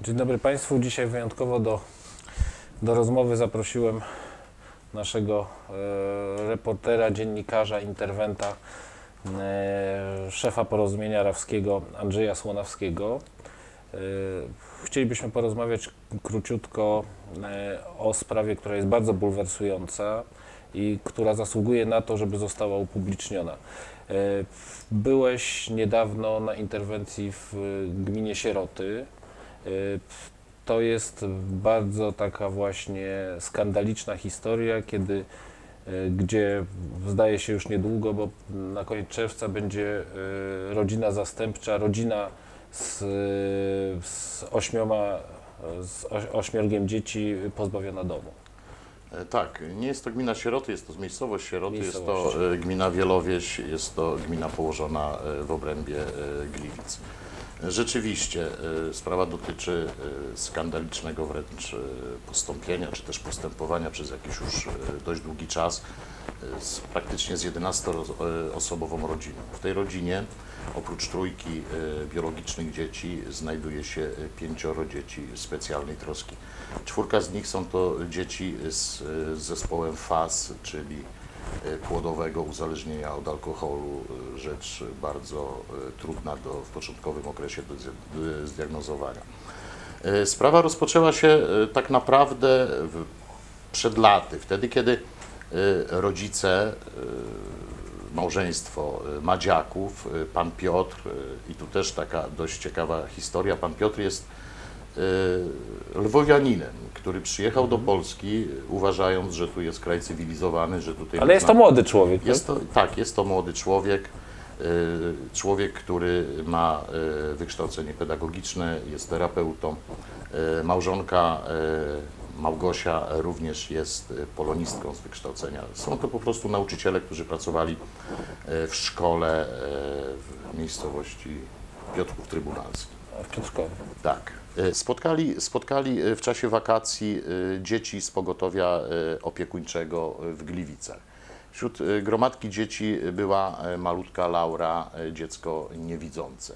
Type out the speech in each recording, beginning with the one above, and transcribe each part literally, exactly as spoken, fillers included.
Dzień dobry Państwu. Dzisiaj wyjątkowo do, do rozmowy zaprosiłem naszego e, reportera, dziennikarza, interwenta, e, szefa Porozumienia Rawskiego Andrzeja Słonawskiego. E, chcielibyśmy porozmawiać króciutko e, o sprawie, która jest bardzo bulwersująca i która zasługuje na to, żeby została upubliczniona. E, byłeś niedawno na interwencji w gminie Sieroty. To jest bardzo taka właśnie skandaliczna historia, kiedy, gdzie zdaje się już niedługo, bo na koniec czerwca będzie rodzina zastępcza, rodzina z, z ośmioma, z ośmiorgiem dzieci pozbawiona domu. Tak, nie jest to gmina Sieroty, jest to miejscowość Sieroty, Miejscowość. jest to gmina Wielowieś, jest to gmina położona w obrębie Gliwic. Rzeczywiście sprawa dotyczy skandalicznego wręcz postąpienia, czy też postępowania przez jakiś już dość długi czas z praktycznie z jedenastoosobową rodziną. W tej rodzinie oprócz trójki biologicznych dzieci znajduje się pięcioro dzieci specjalnej troski. Czwórka z nich są to dzieci z, z zespołem F A S, czyli płodowego uzależnienia od alkoholu, rzecz bardzo trudna do, w początkowym okresie do zdiagnozowania. Sprawa rozpoczęła się tak naprawdę przed laty, wtedy kiedy rodzice, małżeństwo Madziaków, pan Piotr, i tu też taka dość ciekawa historia, pan Piotr jest lwowianinem, który przyjechał mhm. do Polski, uważając, że tu jest kraj cywilizowany, że tutaj... Ale jest to młody człowiek. Jest to, tak, jest to młody człowiek, człowiek, który ma wykształcenie pedagogiczne, jest terapeutą. Małżonka Małgosia również jest polonistką z wykształcenia. Są to po prostu nauczyciele, którzy pracowali w szkole w miejscowości Piotrków Trybunalski. W Piotrkowie. Tak. Spotkali, spotkali w czasie wakacji dzieci z pogotowia opiekuńczego w Gliwicach. Wśród gromadki dzieci była malutka Laura, dziecko niewidzące.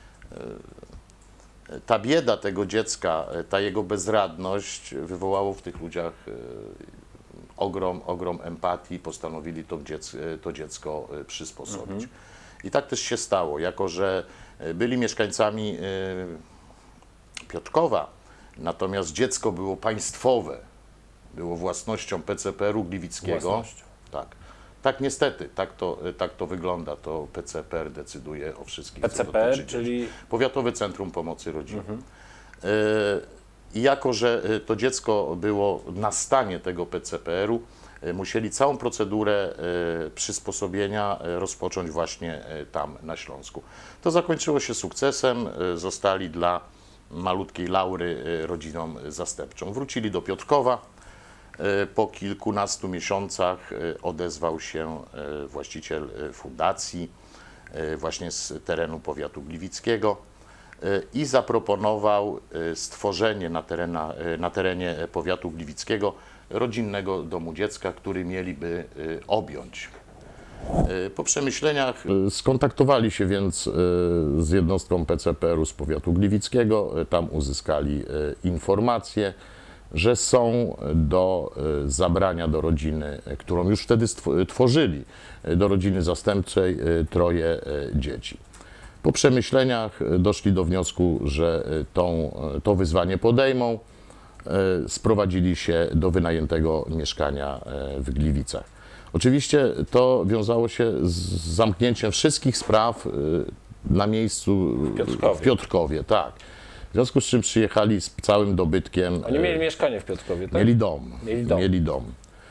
Ta bieda tego dziecka, ta jego bezradność wywołało w tych ludziach ogrom, ogrom empatii, postanowili to, dziec to dziecko przysposobić. Mhm. I tak też się stało, jako że byli mieszkańcami Piotrkowa, natomiast dziecko było państwowe, było własnością P C P R u Gliwickiego. Własnością. Tak. Tak niestety, tak to, tak to wygląda, to P C P R decyduje o wszystkim. P C P R, czyli... Powiatowe Centrum Pomocy Rodzinie. Mhm. I jako że to dziecko było na stanie tego P C P R u, musieli całą procedurę przysposobienia rozpocząć właśnie tam na Śląsku. To zakończyło się sukcesem, zostali dla malutkiej Laury rodziną zastępczą. Wrócili do Piotrkowa. Po kilkunastu miesiącach odezwał się właściciel fundacji właśnie z terenu powiatu gliwickiego i zaproponował stworzenie na, terena, na terenie powiatu gliwickiego rodzinnego domu dziecka, który mieliby objąć. Po przemyśleniach skontaktowali się więc z jednostką P C P R u z powiatu gliwickiego, tam uzyskali informacje, że są do zabrania do rodziny, którą już wtedy tworzyli, do rodziny zastępczej troje dzieci. Po przemyśleniach doszli do wniosku, że tą, to wyzwanie podejmą, sprowadzili się do wynajętego mieszkania w Gliwicach. Oczywiście to wiązało się z zamknięciem wszystkich spraw na miejscu w Piotrkowie. W Piotrkowie, tak. W związku z czym przyjechali z całym dobytkiem. Oni mieli mieszkanie w Piotrkowie, tak? Mieli dom. Mieli dom. Mieli dom.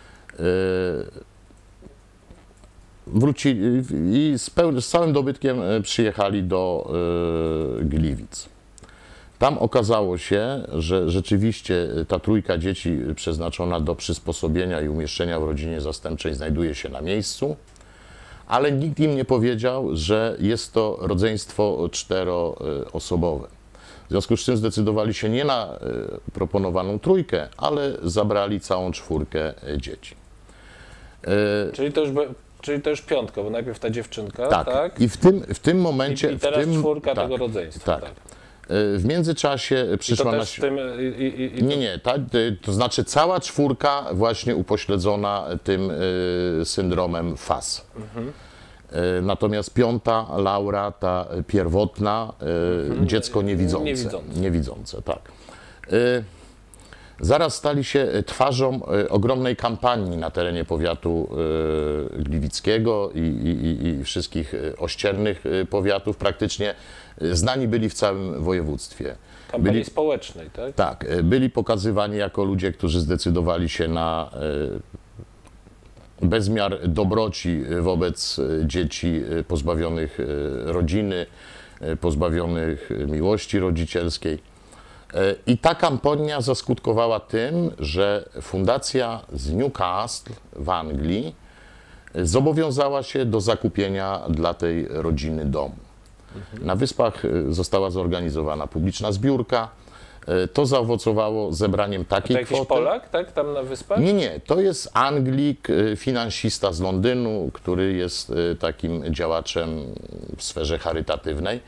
Wrócili i z, pełnym, z całym dobytkiem przyjechali do Gliwic. Tam okazało się, że rzeczywiście ta trójka dzieci przeznaczona do przysposobienia i umieszczenia w rodzinie zastępczej znajduje się na miejscu, ale nikt im nie powiedział, że jest to rodzeństwo czteroosobowe. W związku z czym zdecydowali się nie na proponowaną trójkę, ale zabrali całą czwórkę dzieci. Czyli to już, czyli to już piątka, bo najpierw ta dziewczynka, tak? tak? I w tym, w tym momencie... I, i teraz w tym, czwórka tak, tego rodzeństwa. Tak. tak. W międzyczasie przyszła I to na też w tym, i, i, i Nie, nie, ta, to znaczy cała czwórka właśnie upośledzona tym y, syndromem F A S. Mhm. Y, natomiast piąta, Laura, ta pierwotna, y, mhm. dziecko niewidzące. Niewidzące. Niewidzące, tak. Y, zaraz stali się twarzą y, ogromnej kampanii na terenie powiatu y, gliwickiego i, i, i wszystkich ościernych y, powiatów. Praktycznie y, znani byli w całym województwie. Kampanii byli, społecznej, tak? Tak, byli pokazywani jako ludzie, którzy zdecydowali się na y, bezmiar dobroci wobec dzieci pozbawionych rodziny, pozbawionych miłości rodzicielskiej. I ta kampania zaskutkowała tym, że fundacja z Newcastle w Anglii zobowiązała się do zakupienia dla tej rodziny domu. Mhm. Na Wyspach została zorganizowana publiczna zbiórka. To zaowocowało zebraniem takiej A to jakiś kwoty. Polak, tak, tam na Wyspach? Nie, nie, to jest Anglik, finansista z Londynu, który jest takim działaczem w sferze charytatywnej.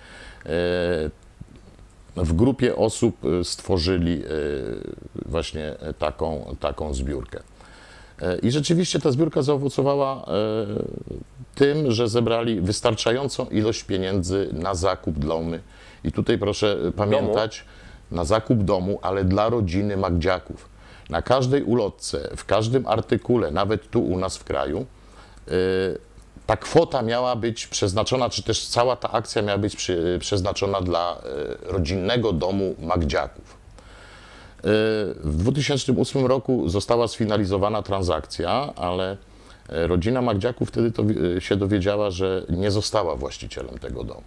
W grupie osób stworzyli właśnie taką, taką zbiórkę. I rzeczywiście ta zbiórka zaowocowała tym, że zebrali wystarczającą ilość pieniędzy na zakup domu. I tutaj proszę pamiętać, domu? na zakup domu, ale dla rodziny Magdziaków. Na każdej ulotce, w każdym artykule, nawet tu u nas w kraju, ta kwota miała być przeznaczona, czy też cała ta akcja miała być przy, przeznaczona dla rodzinnego domu Magdziaków. W dwa tysiące ósmym roku została sfinalizowana transakcja, ale rodzina Magdziaków wtedy to się dowiedziała, że nie została właścicielem tego domu.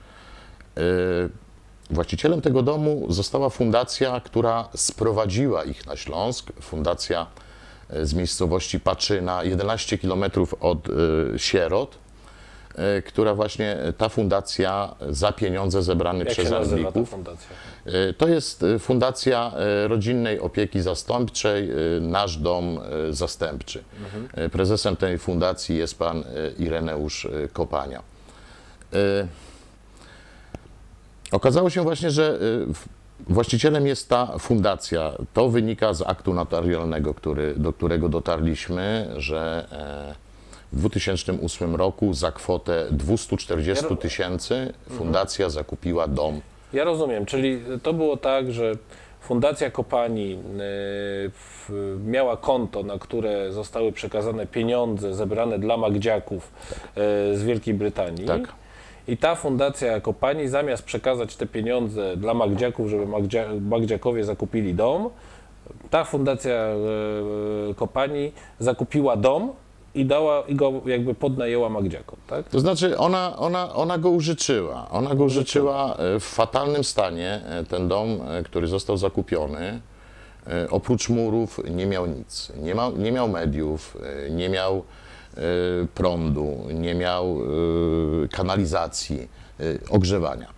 Właścicielem tego domu została fundacja, która sprowadziła ich na Śląsk, fundacja z miejscowości Paczyna, jedenaście kilometrów od y, Sierot, y, która właśnie, ta fundacja za pieniądze zebrane Jak przez się nazywa ta Anglików. fundacja? Y, to jest Fundacja Rodzinnej Opieki Zastępczej, y, Nasz Dom y, Zastępczy. Mhm. Y, prezesem tej fundacji jest pan y, Ireneusz y, Kopania. Y, okazało się właśnie, że y, właścicielem jest ta fundacja. To wynika z aktu notarialnego, który, do którego dotarliśmy, że w dwa tysiące ósmym roku za kwotę dwieście czterdzieści tysięcy fundacja zakupiła dom. Ja rozumiem, czyli to było tak, że Fundacja Kopani miała konto, na które zostały przekazane pieniądze zebrane dla Magdziaków z Wielkiej Brytanii. Tak. I ta fundacja Kopani, zamiast przekazać te pieniądze dla Magdziaków, żeby Magdzia, Magdziakowie zakupili dom, ta fundacja e, Kopani zakupiła dom i dała i go jakby podnajęła Magdziakom, tak? To znaczy ona, ona, ona go użyczyła. Ona go użyczyła w fatalnym stanie. Ten dom, który został zakupiony, oprócz murów nie miał nic. Nie, ma, nie miał mediów, nie miał prądu, nie miał kanalizacji, ogrzewania.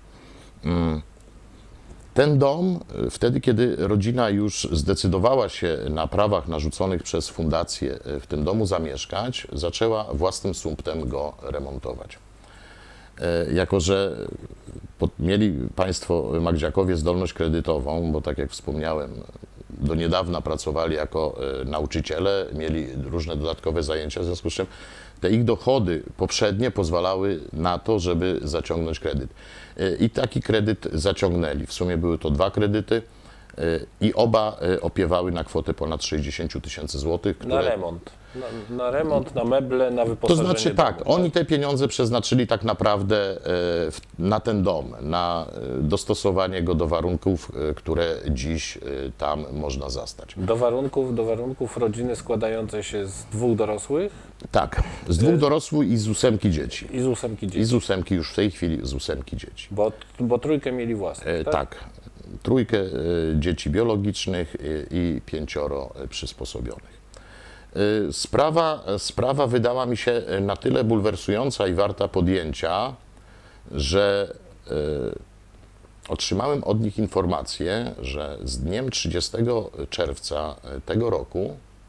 Ten dom, wtedy kiedy rodzina już zdecydowała się na prawach narzuconych przez fundację w tym domu zamieszkać, zaczęła własnym sumptem go remontować. Jako że mieli państwo Magdziakowie zdolność kredytową, bo tak jak wspomniałem, do niedawna pracowali jako nauczyciele, mieli różne dodatkowe zajęcia, w związku z czym te ich dochody poprzednie pozwalały na to, żeby zaciągnąć kredyt. I taki kredyt zaciągnęli. W sumie były to dwa kredyty i oba opiewały na kwotę ponad sześćdziesiąt tysięcy złotych. Które... Na remont. Na, na remont, na meble, na wyposażenie. To znaczy tak, domu, oni te pieniądze przeznaczyli tak naprawdę na ten dom, na dostosowanie go do warunków, które dziś tam można zastać. Do warunków, do warunków rodziny składającej się z dwóch dorosłych? Tak, z dwóch dorosłych i z ósemki dzieci. I z ósemki dzieci. I z ósemki już w tej chwili z ósemki dzieci. Bo, bo trójkę mieli własnych, tak? Tak, trójkę dzieci biologicznych i pięcioro przysposobionych. Sprawa, sprawa wydała mi się na tyle bulwersująca i warta podjęcia, że y, otrzymałem od nich informację, że z dniem trzydziestego czerwca tego roku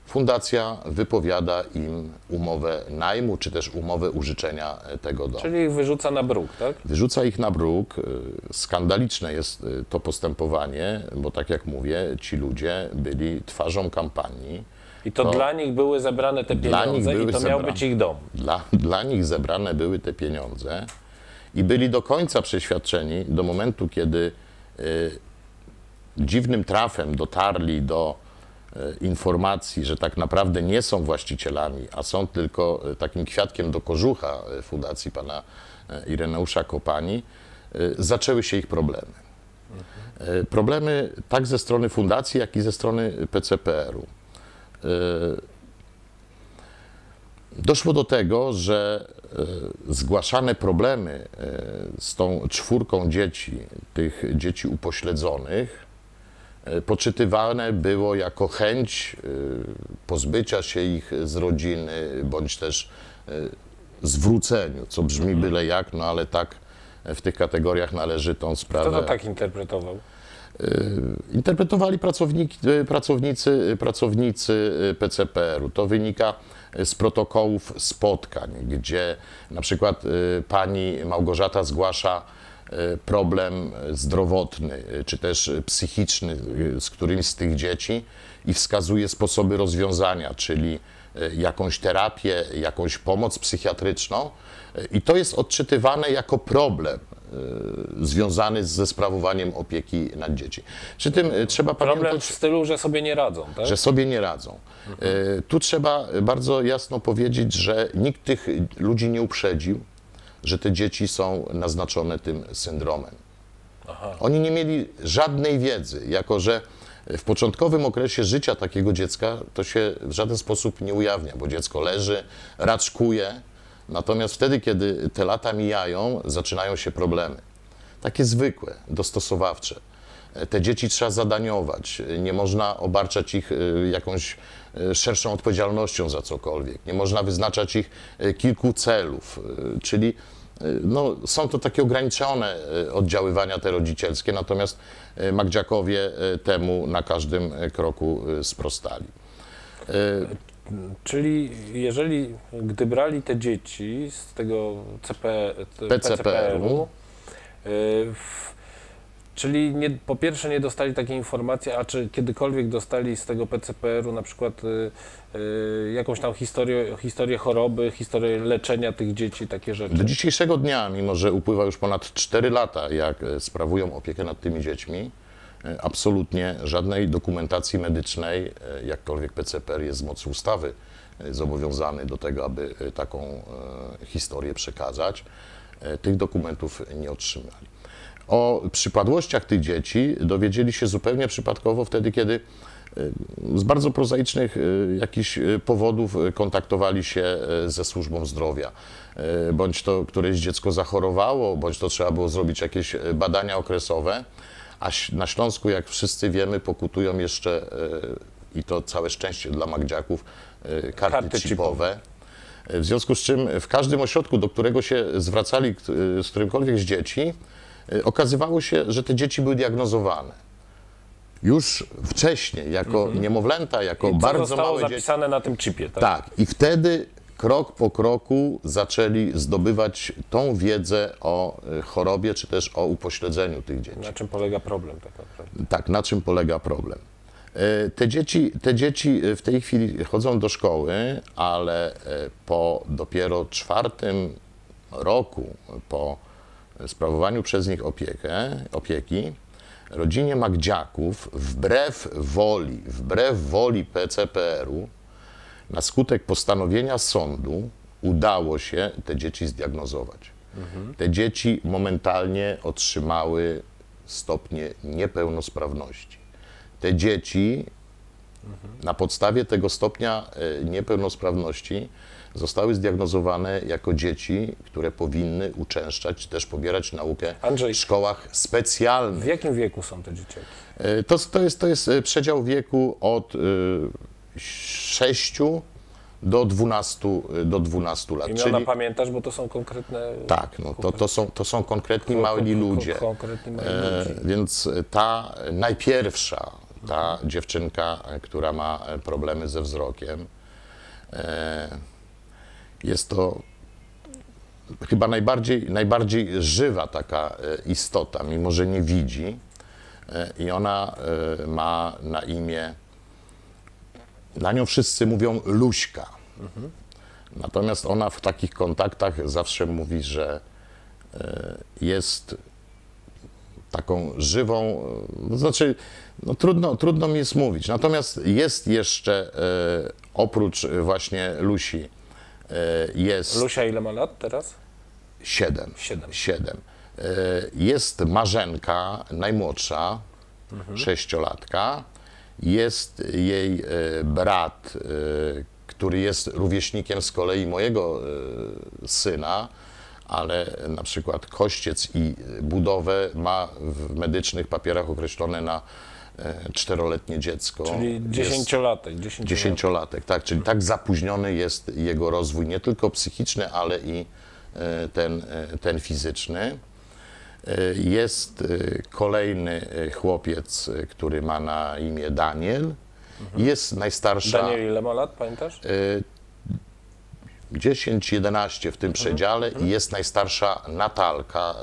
fundacja wypowiada im umowę najmu, czy też umowę użyczenia tego domu. Czyli ich wyrzuca na bruk, tak? Wyrzuca ich na bruk. Skandaliczne jest to postępowanie, bo tak jak mówię, ci ludzie byli twarzą kampanii. I to No, dla nich były zebrane te dla nich pieniądze były i to miał zebrane. być ich dom. Dla, dla nich zebrane były te pieniądze i byli do końca przeświadczeni, do momentu, kiedy y, dziwnym trafem dotarli do y, informacji, że tak naprawdę nie są właścicielami, a są tylko y, takim kwiatkiem do kożucha y, fundacji pana y, Ireneusza Kopani, y, zaczęły się ich problemy. Y, problemy tak ze strony fundacji, jak i ze strony P C P R u. Y, Doszło do tego, że e, zgłaszane problemy e, z tą czwórką dzieci, tych dzieci upośledzonych, e, poczytywane było jako chęć e, pozbycia się ich z rodziny, bądź też e, zwróceniu, co brzmi byle jak, no ale tak w tych kategoriach należy tą sprawę... Kto to tak interpretował? Interpretowali pracowniki, pracownicy, pracownicy P C P R u. To wynika z protokołów spotkań, gdzie na przykład pani Małgorzata zgłasza problem zdrowotny czy też psychiczny z którymś z tych dzieci i wskazuje sposoby rozwiązania, czyli jakąś terapię, jakąś pomoc psychiatryczną i to jest odczytywane jako problem związany ze sprawowaniem opieki nad dzieci. Przy tym trzeba Problem pamiętać, w stylu, że sobie nie radzą, tak? że sobie nie radzą. Mhm. Tu trzeba bardzo jasno powiedzieć, że nikt tych ludzi nie uprzedził, że te dzieci są naznaczone tym syndromem. Aha. Oni nie mieli żadnej wiedzy, jako że w początkowym okresie życia takiego dziecka to się w żaden sposób nie ujawnia, bo dziecko leży, raczkuje, natomiast wtedy, kiedy te lata mijają, zaczynają się problemy. Takie zwykłe, dostosowawcze. Te dzieci trzeba zadaniować, nie można obarczać ich jakąś szerszą odpowiedzialnością za cokolwiek, nie można wyznaczać ich kilku celów, czyli no, są to takie ograniczone oddziaływania te rodzicielskie, natomiast Magdziakowie temu na każdym kroku sprostali. Czyli jeżeli, gdy brali te dzieci z tego C P, P C P R u, y, czyli nie, po pierwsze nie dostali takiej informacji, a czy kiedykolwiek dostali z tego P C P R u na przykład y, y, jakąś tam historię, historię choroby, historię leczenia tych dzieci, takie rzeczy? Do dzisiejszego dnia, mimo że upływa już ponad cztery lata, jak sprawują opiekę nad tymi dziećmi, absolutnie żadnej dokumentacji medycznej, jakkolwiek P C P R jest z mocy ustawy zobowiązany do tego, aby taką historię przekazać, tych dokumentów nie otrzymali. O przypadłościach tych dzieci dowiedzieli się zupełnie przypadkowo wtedy, kiedy z bardzo prozaicznych jakichś powodów kontaktowali się ze służbą zdrowia. Bądź to któreś dziecko zachorowało, bądź to trzeba było zrobić jakieś badania okresowe, a na Śląsku, jak wszyscy wiemy, pokutują jeszcze, i to całe szczęście dla Magdziaków, karty, Karty chipowe. W związku z czym w każdym ośrodku, do którego się zwracali z którymkolwiek z dzieci, okazywało się, że te dzieci były diagnozowane. Już wcześniej, jako Mhm. niemowlęta, jako I co bardzo zostało małe dzieci. zapisane na tym chipie, tak? Tak, i wtedy krok po kroku zaczęli zdobywać tą wiedzę o chorobie, czy też o upośledzeniu tych dzieci. Na czym polega problem tak naprawdę? Tak, na czym polega problem. Te dzieci, te dzieci w tej chwili chodzą do szkoły, ale po dopiero czwartym roku, po sprawowaniu przez nich opiekę, opieki, rodzinie Magdziaków wbrew woli, wbrew woli P C P R u, na skutek postanowienia sądu udało się te dzieci zdiagnozować. Mhm. Te dzieci momentalnie otrzymały stopnie niepełnosprawności. Te dzieci mhm. na podstawie tego stopnia niepełnosprawności zostały zdiagnozowane jako dzieci, które powinny uczęszczać, też pobierać naukę Andrzej, w szkołach specjalnych. W jakim wieku są te dzieciaki? To, to, jest, to jest przedział wieku od sześciu do dwunastu, do dwunastu lat. Imiona Czyli, pamiętasz, bo to są konkretne... tak, no, to, to, są, to są konkretni mali ludzie. Konkretni mali E, ludzie. więc ta najpierwsza, ta dziewczynka, która ma problemy ze wzrokiem. Jest to chyba najbardziej, najbardziej żywa taka istota, mimo że nie widzi. I ona ma na imię, na nią wszyscy mówią Luśka. Mhm. Natomiast ona w takich kontaktach zawsze mówi, że jest taką żywą, to znaczy, no trudno, trudno mi jest mówić. Natomiast jest jeszcze, oprócz właśnie Lusi, jest... Lusia ile ma lat teraz? Siedem. Siedem. Siedem. Jest Marzenka, najmłodsza, mhm. sześciolatka. Jest jej brat, który jest rówieśnikiem z kolei mojego syna, ale na przykład kościec i budowę ma w medycznych papierach określone na czteroletnie dziecko. Czyli dziesięciolatek. Dziesięciolatek, tak. Czyli tak zapóźniony jest jego rozwój, nie tylko psychiczny, ale i ten, ten fizyczny. Jest kolejny chłopiec, który ma na imię Daniel. Mhm. Jest najstarsza... Daniel ile ma lat, pamiętasz? dziesięć jedenaście w tym przedziale mhm. i jest najstarsza Natalka,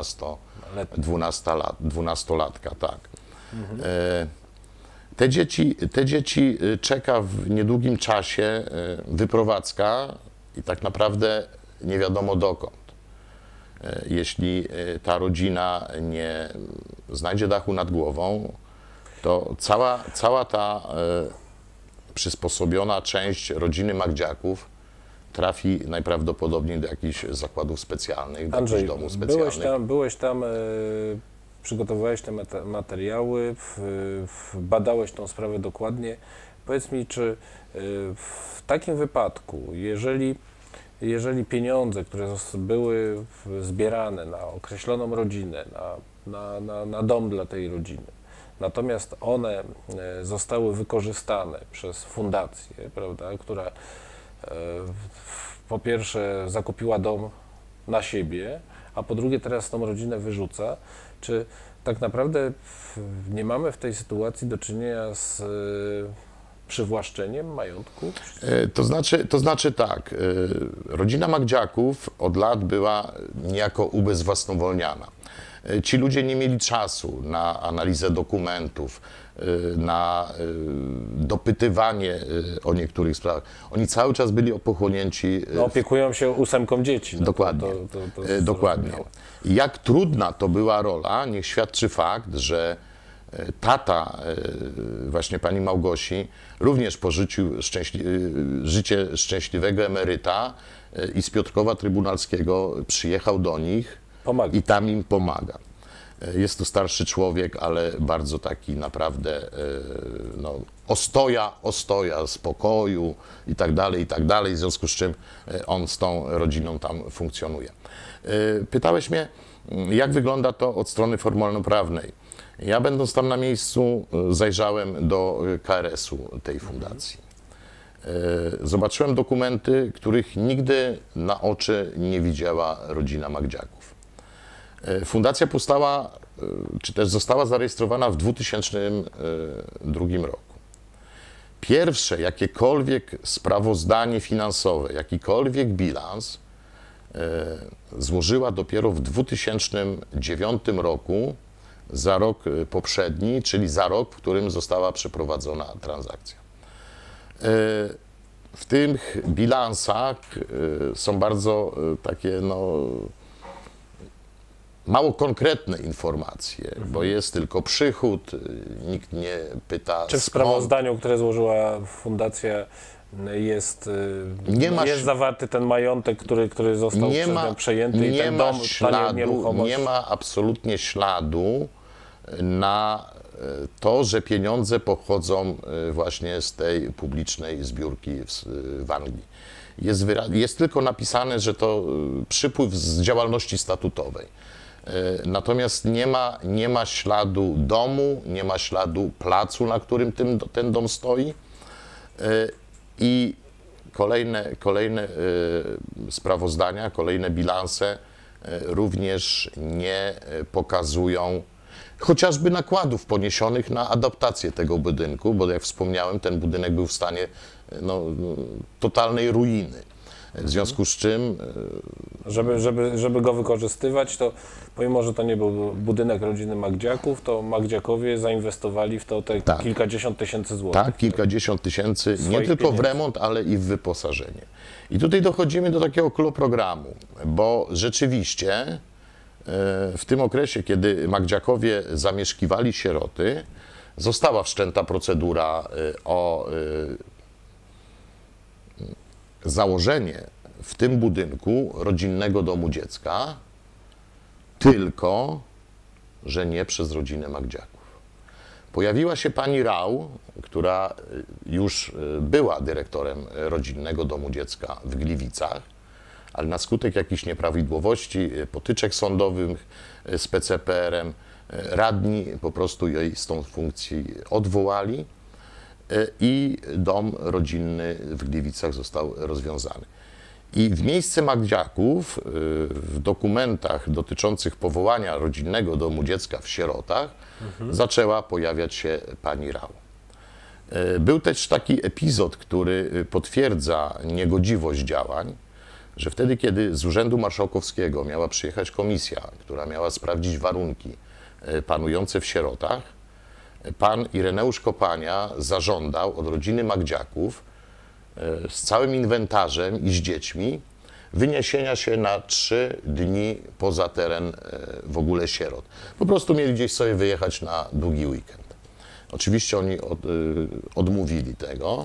dwunastolatka, tak. Mhm. Te dzieci, te dzieci czeka w niedługim czasie wyprowadzka i tak naprawdę nie wiadomo dokąd. Jeśli ta rodzina nie znajdzie dachu nad głową, to cała, cała ta przysposobiona część rodziny Magdziaków trafi najprawdopodobniej do jakichś zakładów specjalnych, do Andrzej, jakichś domów specjalnych. Byłeś tam, byłeś tam e, przygotowywałeś te materiały, w, w, badałeś tą sprawę dokładnie. Powiedz mi, czy e, w takim wypadku, jeżeli, jeżeli pieniądze, które były zbierane na określoną rodzinę, na, na, na, na dom dla tej rodziny, natomiast one zostały wykorzystane przez fundację, prawda, która po pierwsze zakupiła dom na siebie, a po drugie teraz tą rodzinę wyrzuca, czy tak naprawdę nie mamy w tej sytuacji do czynienia z przywłaszczeniem majątku? To znaczy, to znaczy tak, rodzina Magdziaków od lat była niejako ubezwłasnowolniana. Ci ludzie nie mieli czasu na analizę dokumentów, na dopytywanie o niektórych sprawach. Oni cały czas byli pochłonięci... No, opiekują się ósemką dzieci. No dokładnie. To, to, to, to dokładnie. Jak trudna to była rola, niech świadczy fakt, że tata właśnie pani Małgosi również pożyczył szczęśli życie szczęśliwego emeryta i z Piotrkowa Trybunalskiego przyjechał do nich Pomaga. I tam im pomaga. Jest to starszy człowiek, ale bardzo taki naprawdę no, ostoja, ostoja spokoju i tak dalej, i tak dalej, w związku z czym on z tą rodziną tam funkcjonuje. Pytałeś mnie, jak wygląda to od strony formalno-prawnej. Ja będąc tam na miejscu zajrzałem do K R S u tej fundacji. Zobaczyłem dokumenty, których nigdy na oczy nie widziała rodzina Magdziaków. Fundacja powstała, czy też została zarejestrowana w dwa tysiące drugim roku. Pierwsze jakiekolwiek sprawozdanie finansowe, jakikolwiek bilans złożyła dopiero w dwa tysiące dziewiątym roku, za rok poprzedni, czyli za rok, w którym została przeprowadzona transakcja. W tych bilansach są bardzo takie, no, mało konkretne informacje, mhm. bo jest tylko przychód, nikt nie pyta Czy w skąd. sprawozdaniu, które złożyła fundacja, jest, nie ma, jest zawarty ten majątek, który, który został nie ma, przejęty nie i ten ma dom, śladu, nie ma absolutnie śladu na to, że pieniądze pochodzą właśnie z tej publicznej zbiórki w, w Anglii. Jest, jest tylko napisane, że to przypływ z działalności statutowej. Natomiast nie ma, nie ma śladu domu, nie ma śladu placu, na którym tym, ten dom stoi. I kolejne, kolejne sprawozdania, kolejne bilanse również nie pokazują. chociażby nakładów poniesionych na adaptację tego budynku, bo jak wspomniałem, ten budynek był w stanie no, totalnej ruiny. W związku z czym... Żeby, żeby, żeby go wykorzystywać, to pomimo, że to nie był budynek rodziny Magdziaków, to Magdziakowie zainwestowali w to te Tak. kilkadziesiąt tysięcy złotych. Tak, kilkadziesiąt tysięcy, nie Swoich tylko pieniędzy. w remont, ale i w wyposażenie. I tutaj dochodzimy do takiego kloprogramu, bo rzeczywiście e, w tym okresie, kiedy Magdziakowie zamieszkiwali sieroty, została wszczęta procedura e, o e, założenie w tym budynku rodzinnego domu dziecka, tylko że nie przez rodzinę Magdziaków. Pojawiła się pani Rau, która już była dyrektorem rodzinnego domu dziecka w Gliwicach, ale na skutek jakichś nieprawidłowości, potyczek sądowych z P C P R-em, radni po prostu jej z tą funkcji odwołali i dom rodzinny w Gliwicach został rozwiązany. I w miejsce Magdziaków w dokumentach dotyczących powołania rodzinnego domu dziecka w Sierotach mhm. zaczęła pojawiać się pani Rau. Był też taki epizod, który potwierdza niegodziwość działań, że wtedy, kiedy z Urzędu Marszałkowskiego miała przyjechać komisja, która miała sprawdzić warunki panujące w Sierotach, pan Ireneusz Kopania zażądał od rodziny Magdziaków z całym inwentarzem i z dziećmi wyniesienia się na trzy dni poza teren w ogóle Sierot. Po prostu mieli gdzieś sobie wyjechać na długi weekend. Oczywiście oni od, odmówili tego.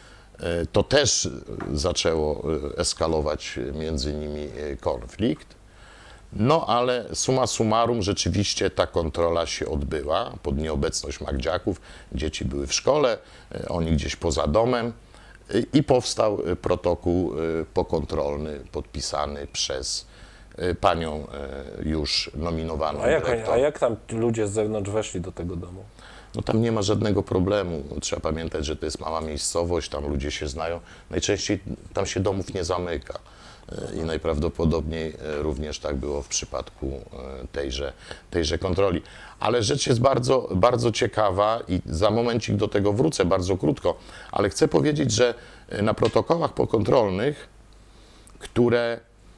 To też zaczęło eskalować między nimi konflikt. No ale summa summarum rzeczywiście ta kontrola się odbyła pod nieobecność Magdziaków. Dzieci były w szkole, oni gdzieś poza domem i powstał protokół pokontrolny podpisany przez panią już nominowaną A jak, dyrektor. a jak tam ludzie z zewnątrz weszli do tego domu? No tam nie ma żadnego problemu. Trzeba pamiętać, że to jest mała miejscowość, tam ludzie się znają. Najczęściej tam się domów nie zamyka. I najprawdopodobniej również tak było w przypadku tejże, tejże kontroli. Ale rzecz jest bardzo, bardzo ciekawa i za momencik do tego wrócę, bardzo krótko, ale chcę powiedzieć, że na protokołach pokontrolnych, które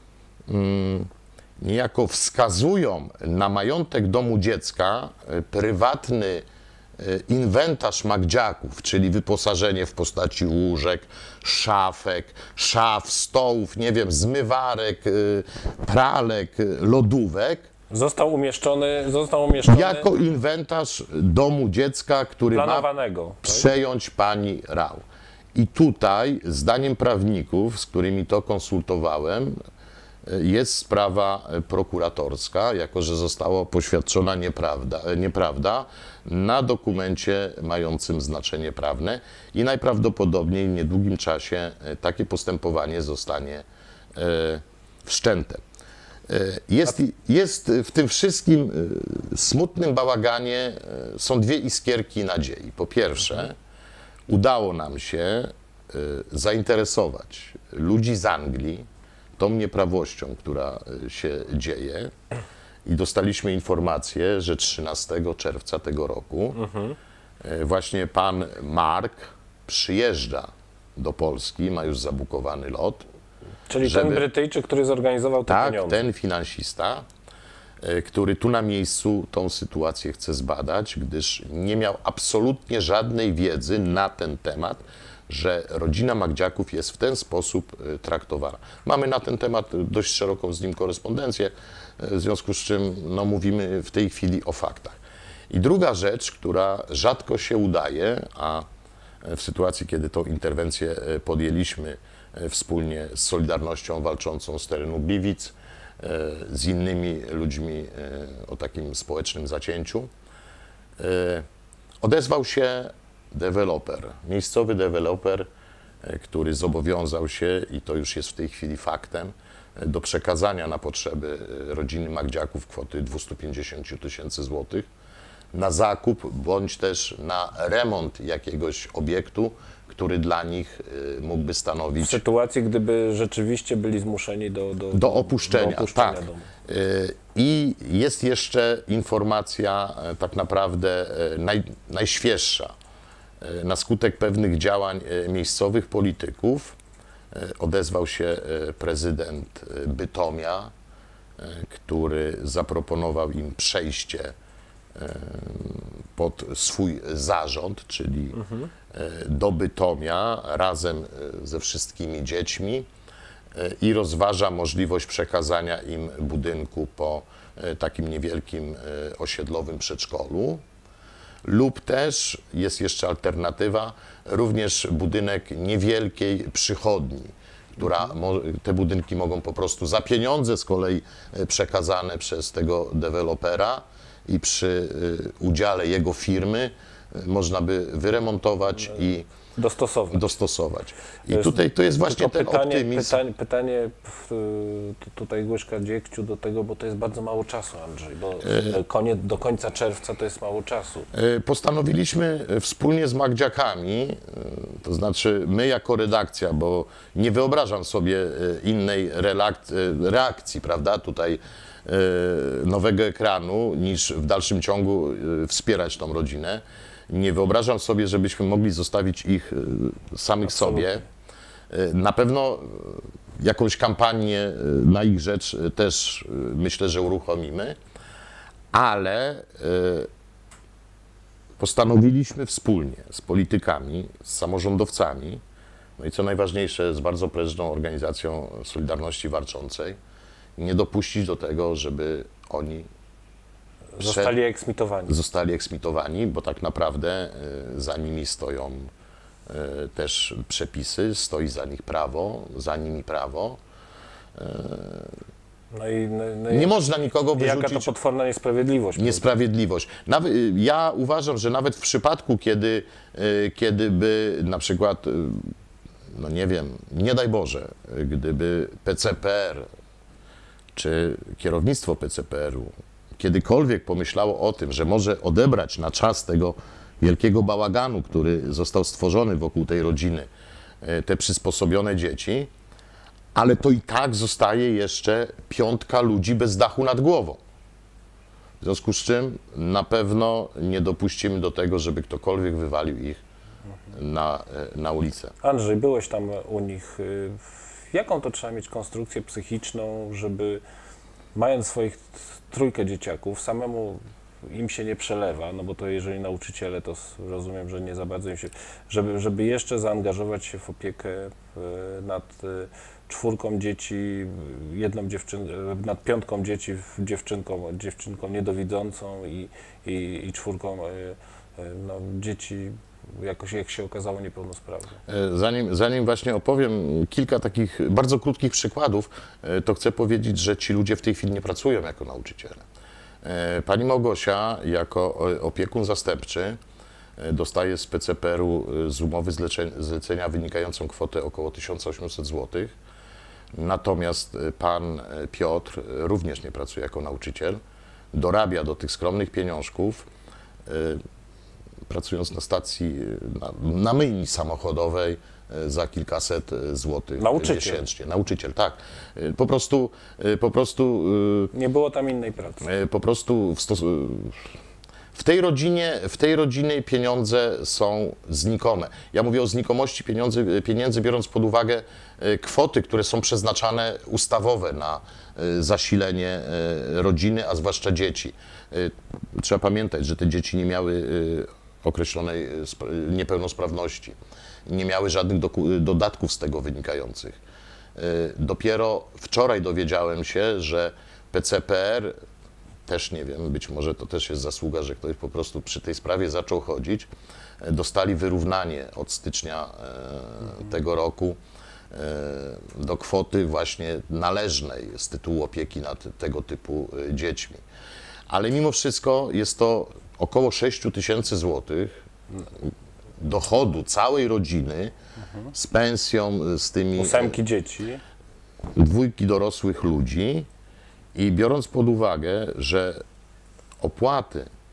mm, niejako wskazują na majątek domu dziecka, prywatny inwentarz Magdziaków, czyli wyposażenie w postaci łóżek, szafek, szaf, stołów, nie wiem, zmywarek, pralek, lodówek. Został umieszczony, został umieszczony Jako inwentarz domu dziecka, który planowanego, ma tak? przejąć pani Rau. I tutaj, zdaniem prawników, z którymi to konsultowałem, jest sprawa prokuratorska, jako że została poświadczona nieprawda, nieprawda na dokumencie mającym znaczenie prawne i najprawdopodobniej w niedługim czasie takie postępowanie zostanie e, wszczęte. E, jest, jest w tym wszystkim e, smutnym bałaganie e, są dwie iskierki nadziei. Po pierwsze, udało nam się e, zainteresować ludzi z Anglii tą nieprawością, która się dzieje i dostaliśmy informację, że trzynastego czerwca tego roku mhm. właśnie pan Mark przyjeżdża do Polski, ma już zabukowany lot. Czyli żeby, ten Brytyjczyk, który zorganizował te tak, pieniądze. ten finansista, który tu na miejscu tą sytuację chce zbadać, gdyż nie miał absolutnie żadnej wiedzy na ten temat, że rodzina Magdziaków jest w ten sposób traktowana. Mamy na ten temat dość szeroką z nim korespondencję, w związku z czym no, mówimy w tej chwili o faktach. I druga rzecz, która rzadko się udaje, a w sytuacji, kiedy tą interwencję podjęliśmy wspólnie z Solidarnością walczącą z terenu Gliwic, z innymi ludźmi o takim społecznym zacięciu, odezwał się deweloper, miejscowy deweloper, który zobowiązał się, i to już jest w tej chwili faktem, do przekazania na potrzeby rodziny Magdziaków kwoty dwieście pięćdziesiąt tysięcy złotych na zakup bądź też na remont jakiegoś obiektu, który dla nich mógłby W stanowić sytuacji, gdyby rzeczywiście byli zmuszeni do, do, do opuszczenia. do opuszczenia Tak. domu. I jest jeszcze informacja tak naprawdę naj, najświeższa. Na skutek pewnych działań miejscowych polityków odezwał się prezydent Bytomia, który zaproponował im przejście pod swój zarząd, czyli mhm. do Bytomia razem ze wszystkimi dziećmi i rozważa możliwość przekazania im budynku po takim niewielkim osiedlowym przedszkolu. Lub też jest jeszcze alternatywa, również budynek niewielkiej przychodni, która te budynki mogą po prostu za pieniądze z kolei przekazane przez tego dewelopera i przy udziale jego firmy można by wyremontować i dostosować. dostosować. I tutaj to jest właśnie ten pytanie, optymizm. Pytanie, pytanie tutaj łyżka dziegciu do tego, bo to jest bardzo mało czasu, Andrzej, bo koniec, do końca czerwca to jest mało czasu. Postanowiliśmy wspólnie z Magdziakami, to znaczy my jako redakcja, bo nie wyobrażam sobie innej reakcji, prawda, tutaj nowego ekranu, niż w dalszym ciągu wspierać tą rodzinę. Nie wyobrażam sobie, żebyśmy mogli zostawić ich samych Absolutnie. sobie. Na pewno jakąś kampanię na ich rzecz też myślę, że uruchomimy, ale postanowiliśmy wspólnie z politykami, z samorządowcami, no i co najważniejsze z bardzo prężną organizacją Solidarności Walczącej, nie dopuścić do tego, żeby oni Zostali eksmitowani. Zostali eksmitowani, bo tak naprawdę za nimi stoją też przepisy, stoi za nich prawo, za nimi prawo. No i, no, no i nie można nikogo wyrzucić. Jaka to potworna niesprawiedliwość. Niesprawiedliwość. Nawet, ja uważam, że nawet w przypadku, kiedy, kiedy by na przykład, no nie wiem, nie daj Boże, gdyby P C P R czy kierownictwo P C P R u kiedykolwiek pomyślało o tym, że może odebrać na czas tego wielkiego bałaganu, który został stworzony wokół tej rodziny, te przysposobione dzieci, ale to i tak zostaje jeszcze piątka ludzi bez dachu nad głową. W związku z czym na pewno nie dopuścimy do tego, żeby ktokolwiek wywalił ich na, na ulicę. Andrzej, byłeś tam u nich. Jaką to trzeba mieć konstrukcję psychiczną, żeby mając swoich trójkę dzieciaków, samemu im się nie przelewa, no bo to jeżeli nauczyciele, to rozumiem, że nie za bardzo im się, żeby, żeby jeszcze zaangażować się w opiekę nad czwórką dzieci, jedną dziewczynką, nad piątką dzieci, dziewczynką, dziewczynką niedowidzącą i, i, i czwórką no, dzieci, jakoś, jak się okazało, niepełnosprawne. Zanim, zanim właśnie opowiem kilka takich bardzo krótkich przykładów, to chcę powiedzieć, że ci ludzie w tej chwili nie pracują jako nauczyciele. Pani Małgosia jako opiekun zastępczy dostaje z P C P R u z umowy zlecenia wynikającą kwotę około tysiąc osiemset złotych. Natomiast pan Piotr również nie pracuje jako nauczyciel, dorabia do tych skromnych pieniążków, pracując na stacji, na, na myjni samochodowej za kilkaset złotych Nauczyciel. miesięcznie. Nauczyciel, tak. Po prostu, po prostu... Nie było tam innej pracy. Po prostu w, stos... w tej rodzinie, w tej rodzinie pieniądze są znikome. Ja mówię o znikomości pieniędzy, pieniędzy, biorąc pod uwagę kwoty, które są przeznaczane ustawowe na zasilenie rodziny, a zwłaszcza dzieci. Trzeba pamiętać, że te dzieci nie miały określonej niepełnosprawności. Nie miały żadnych dodatków z tego wynikających. Dopiero wczoraj dowiedziałem się, że P C P R, też nie wiem, być może to też jest zasługa, że ktoś po prostu przy tej sprawie zaczął chodzić, dostali wyrównanie od stycznia tego roku do kwoty właśnie należnej z tytułu opieki nad tego typu dziećmi. Ale mimo wszystko jest to około sześć tysięcy złotych dochodu całej rodziny z pensją, z tymi... Ósemki dzieci. Dwójki dorosłych ludzi i biorąc pod uwagę, że opłaty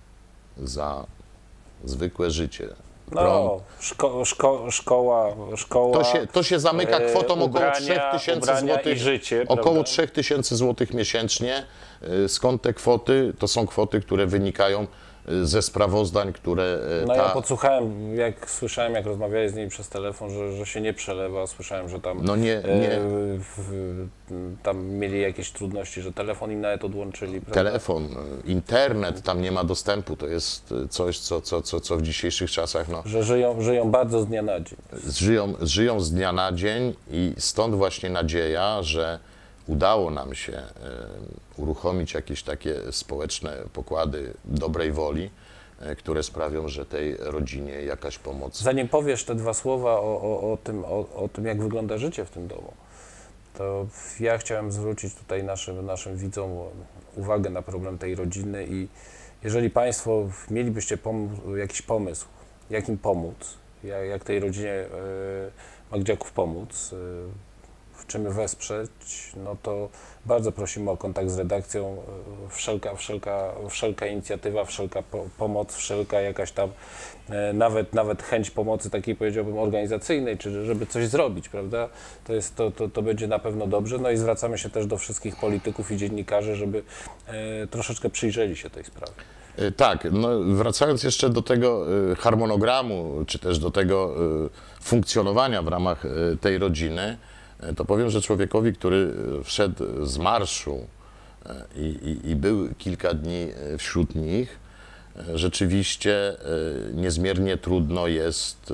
za zwykłe życie. No, Prąd. szko, szko, szkoła, szkoła. To się, to się zamyka e, kwotą około ubrania, trzech tysięcy ubrania złotych. i życie, Około prawda? trzech tysięcy złotych miesięcznie. Y, Skąd te kwoty? To są kwoty, które wynikają y, ze sprawozdań, które y, No ta... ja podsłuchałem, jak słyszałem, jak rozmawiałeś z nimi przez telefon, że, że się nie przelewa. Słyszałem, że tam, No nie, nie. E, w, tam mieli jakieś trudności, że telefon im nawet odłączyli. Prawda? Telefon, internet, tam nie ma dostępu. To jest coś, co, co, co, co w dzisiejszych czasach no, Że żyją, żyją bardzo z dnia na dzień. żyją, żyją z dnia na dzień i stąd właśnie nadzieja, że udało nam się e, uruchomić jakieś takie społeczne pokłady dobrej woli, e, które sprawią, że tej rodzinie jakaś pomoc... Zanim powiesz te dwa słowa o, o, o, tym, o, o tym, jak wygląda życie w tym domu, to ja chciałem zwrócić tutaj naszym, naszym widzom uwagę na problem tej rodziny i jeżeli Państwo mielibyście pom- jakiś pomysł, jak im pomóc, jak, jak tej rodzinie y, Magdziaków pomóc, y, w czym wesprzeć, no to bardzo prosimy o kontakt z redakcją. Wszelka, wszelka, wszelka inicjatywa, wszelka po, pomoc, wszelka jakaś tam, e, nawet, nawet chęć pomocy takiej, powiedziałbym, organizacyjnej, czy żeby coś zrobić, prawda? To, jest, to, to, to będzie na pewno dobrze. No i zwracamy się też do wszystkich polityków i dziennikarzy, żeby e, troszeczkę przyjrzeli się tej sprawie. E, Tak, no wracając jeszcze do tego e, harmonogramu, czy też do tego e, funkcjonowania w ramach e, tej rodziny, e, to powiem, że człowiekowi, który e, wszedł z marszu e, i, i, i był kilka dni e, wśród nich, e, rzeczywiście e, niezmiernie trudno jest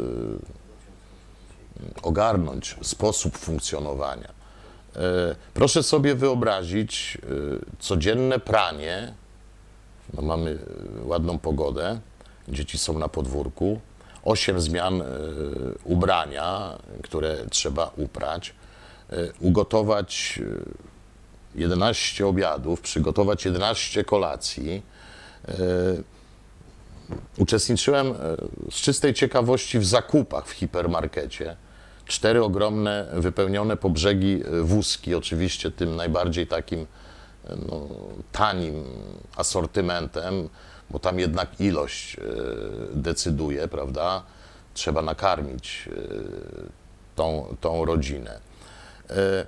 e, ogarnąć sposób funkcjonowania. E, Proszę sobie wyobrazić e, codzienne pranie. No mamy e, ładną pogodę, dzieci są na podwórku, osiem zmian e, ubrania, które trzeba uprać, e, ugotować e, jedenaście obiadów, przygotować jedenaście kolacji. E, uczestniczyłem e, z czystej ciekawości w zakupach w hipermarkecie. Cztery ogromne, wypełnione po brzegi e, wózki, oczywiście tym najbardziej takim no, tanim asortymentem, bo tam jednak ilość e, decyduje, prawda? Trzeba nakarmić e, tą, tą rodzinę. E,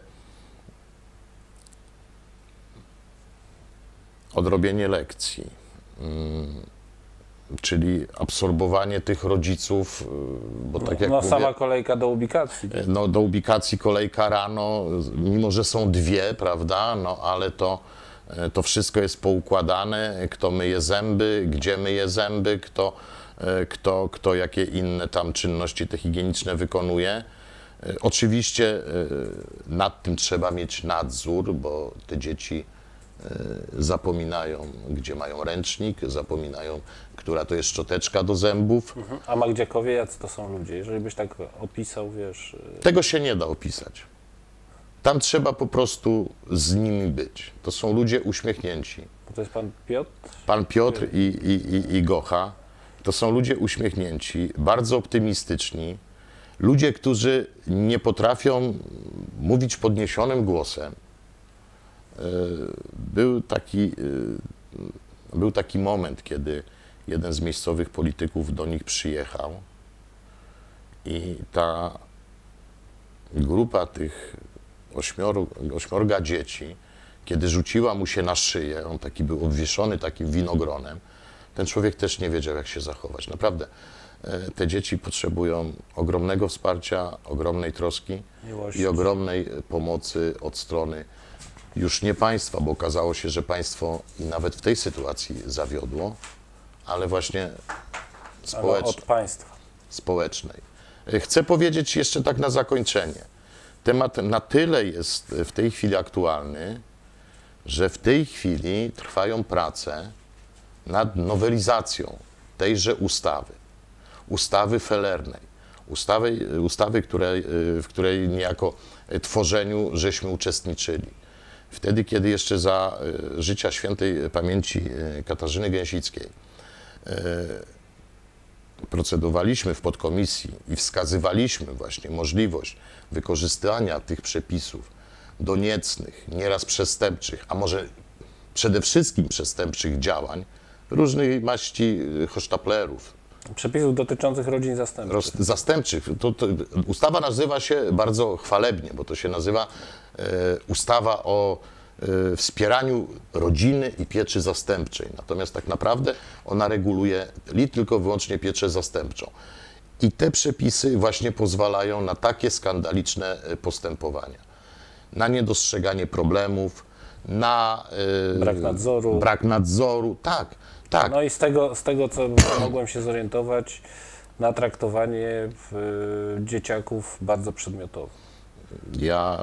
odrobienie lekcji, mm, czyli absorbowanie tych rodziców, e, bo tak jak No mówię, sama kolejka do ubikacji. no, do ubikacji kolejka rano, mimo że są dwie, prawda, no ale to, to wszystko jest poukładane, kto myje zęby, gdzie myje zęby, kto, kto, kto jakie inne tam czynności te higieniczne wykonuje. Oczywiście nad tym trzeba mieć nadzór, bo te dzieci zapominają, gdzie mają ręcznik, zapominają, która to jest szczoteczka do zębów. Mhm. A Magdziakowie, jacy to są ludzie? Jeżeli byś tak opisał, wiesz... Tego się nie da opisać. Tam trzeba po prostu z nimi być. To są ludzie uśmiechnięci. To jest pan Piotr? Pan Piotr i, i, i, i Gocha to są ludzie uśmiechnięci, bardzo optymistyczni. Ludzie, którzy nie potrafią mówić podniesionym głosem. Był taki, był taki moment, kiedy jeden z miejscowych polityków do nich przyjechał i ta grupa tych ośmioru, ośmiorga dzieci, kiedy rzuciła mu się na szyję, on taki był obwieszony takim winogronem, ten człowiek też nie wiedział, jak się zachować. Naprawdę, te dzieci potrzebują ogromnego wsparcia, ogromnej troski Miłości. i ogromnej pomocy od strony już nie państwa, bo okazało się, że państwo nawet w tej sytuacji zawiodło, ale właśnie Ale społecznej. od państwa. społecznej. Chcę powiedzieć jeszcze tak na zakończenie. Temat na tyle jest w tej chwili aktualny, że w tej chwili trwają prace nad nowelizacją tejże ustawy. Ustawy felernej. Ustawy, ustawy której, w której niejako tworzeniu żeśmy uczestniczyli. Wtedy, kiedy jeszcze za życia świętej pamięci Katarzyny Gęsickiej procedowaliśmy w podkomisji i wskazywaliśmy właśnie możliwość wykorzystania tych przepisów do niecnych, nieraz przestępczych, a może przede wszystkim przestępczych działań różnej maści hosztaplerów. Przepisów dotyczących rodzin zastępczych. Roz, zastępczych. To, to, ustawa nazywa się bardzo chwalebnie, bo to się nazywa e, ustawa o e, wspieraniu rodziny i pieczy zastępczej. Natomiast tak naprawdę ona reguluje li tylko wyłącznie pieczę zastępczą. I te przepisy właśnie pozwalają na takie skandaliczne postępowania. Na niedostrzeganie problemów, na e, Brak nadzoru. Brak nadzoru, tak, tak. No i z tego, z tego, co mogłem się zorientować, na traktowanie w, dzieciaków bardzo przedmiotowo. Ja,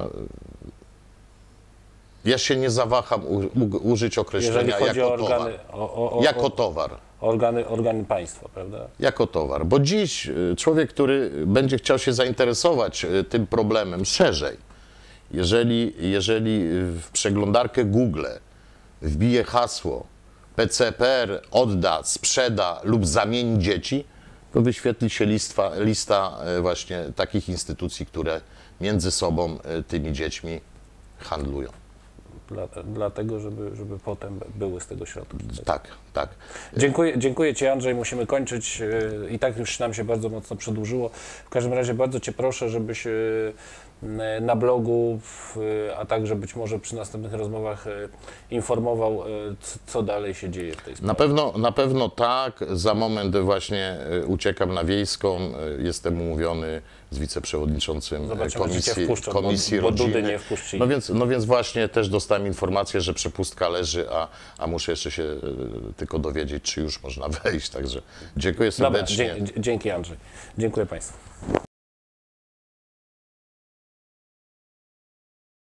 ja się nie zawaham u, u, użyć określenia Jeżeli chodzi jako o organy, towar. o, o, o, Jako towar. organy, organy państwa, prawda? Jako towar. Bo dziś y, człowiek, który będzie chciał się zainteresować y, tym problemem szerzej, jeżeli, jeżeli w przeglądarkę Google wbije hasło P C P R odda, sprzeda lub zamieni dzieci, to wyświetli się lista, lista y, właśnie takich instytucji, które między sobą y, tymi dziećmi handlują. Dla, dlatego, żeby, żeby potem były z tego środki. Tak, tak. Dziękuję, dziękuję Ci, Andrzej. Musimy kończyć. I tak już nam się bardzo mocno przedłużyło. W każdym razie bardzo Cię proszę, żebyś na blogu, a także być może przy następnych rozmowach informował, co dalej się dzieje w tej sprawie. Na pewno, na pewno tak. Za moment właśnie uciekam na Wiejską. Jestem umówiony z wiceprzewodniczącym Zobaczymy, czy cię Komisji, wpuszczą, komisji bo, bo Rodziny. Dudy nie wpuścili. No więc, no więc właśnie też dostałem informację, że przepustka leży, a, a muszę jeszcze się tylko dowiedzieć, czy już można wejść. Także dziękuję serdecznie. Dobra, dzięki Andrzej. Dziękuję Państwu.